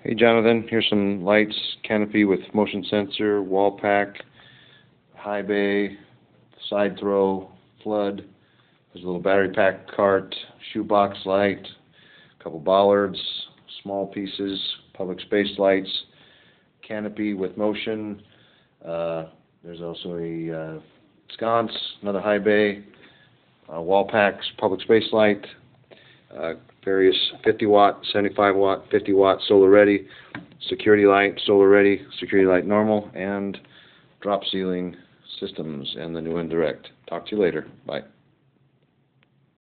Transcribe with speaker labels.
Speaker 1: Hey Jonathan, here's some lights, canopy with motion sensor, wall pack, high bay, side throw, flood. There's a little battery pack cart, shoebox light, a couple bollards, small pieces, public space lights, canopy with motion. There's also a sconce, another high bay, wall packs, public space light, various 50 watt, 75 watt, 50 watt solar ready, security light, solar ready, security light normal, and drop ceiling systems and the new indirect. Talk to you later. Bye.